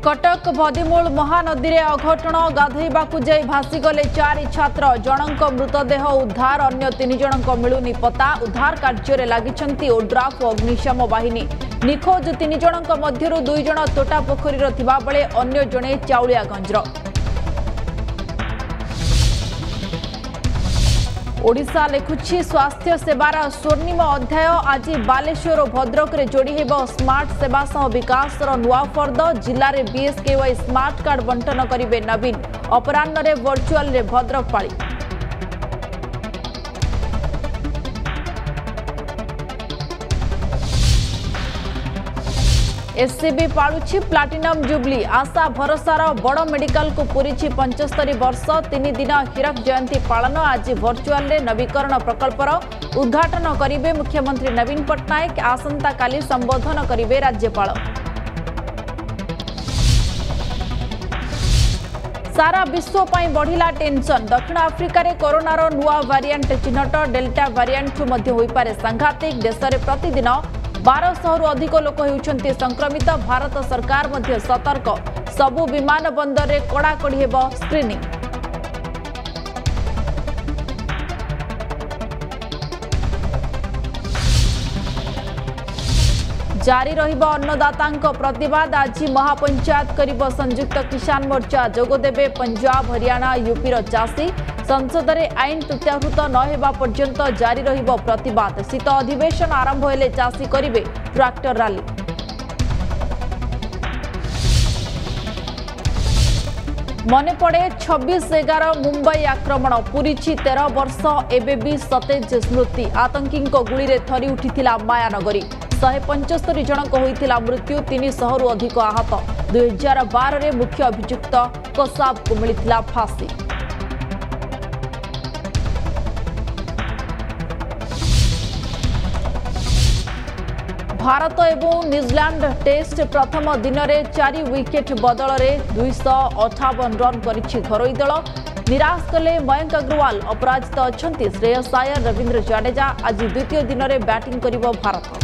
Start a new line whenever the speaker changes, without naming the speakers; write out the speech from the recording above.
कटक भदिमूल महानदी रे अघटन गाधोइबाकू जाई भासीगले 4 छात्र जनक मृतदेह उद्धार अन्य 3 जनक मिलुनी पता उद्धार कार्य रे लागिछंती ओड्राफ और अग्निशम बाहिनी निखोज 3 जनक मध्यरु 2 जन तोटा पोखरी रो थिबा बेले अन्य जणे चाउलियागंजर। ओडिशा लेखुछि स्वास्थ्य सेवार स्वर्णिम अध्याय आज बालेश्वर और भद्रक रे जोड़ी हेब स्मार्ट सेवा सह विकास नुआ फर्द जिले में बीएसकेवाई स्मार्ट कार्ड बंटन करेंगे नवीन अपराह्न रे वर्चुअल रे भद्रक पाली। एससीबी पालुछि प्लाटिनम जुबली आशा भरोसार बड़ मेडिकल को पूरी 75 वर्ष 3 दिन हीरक जयंती पालन आज वर्चुअल रे नवीकरण प्रकल्पर उद्घाटन करेंगे मुख्यमंत्री नवीन पट्टनायक आसंता काली संबोधन करेंगे राज्यपाल। सारा विश्व पाई बढ़िला टेंशन दक्षिण आफ्रिका रे कोरोनार नुआ वेरिएंट चिन्हट डेल्टा वेरिएंट मध्य होई पारे सांघातिक देश में प्रतिदिन 1200 रु अधिक लोक होउछन्ति संक्रमित भारत सरकार मध्य सतर्क सबु विमान बंदर रे कड़ाकड़ी हेब स्क्रीनिंग। जारी रहिबो अन्नदातांक प्रतिवाद आज महापंचायत करिबो संयुक्त किसान मोर्चा जोगदेबे पंजाब हरियाणा यूपी रो चासी संसद रे आईन प्रत्याहृत न हेबा पर्यंत जारी रहिबो प्रतिवाद शीत अधिवेशन आरंभ हेले चासी करिबे ट्रैक्टर रैली। मने पड़े 26/11 मुंबई आक्रमण पूरी 13 वर्ष एबे भी सतेज स्मृति आतंकी गुली रे थरी उठिथिला मायानगरी 175 जनक होइथिला मृत्यु 300 रु अधिक आहत 2012 रे मुख्य अभियुक्त कसाब को मिलिथिला फांसी। भारत एवं न्यूजीलैंड टेस्ट प्रथम दिन में 4 विकेट बदल 258 रन करिछि घरोई दल निराश कले मयंक अग्रवाल अपराजित अछंती श्रेयस अय्यर रवींद्र जडेजा आज द्वितीय दिन में बैटिंग करिबो भारत।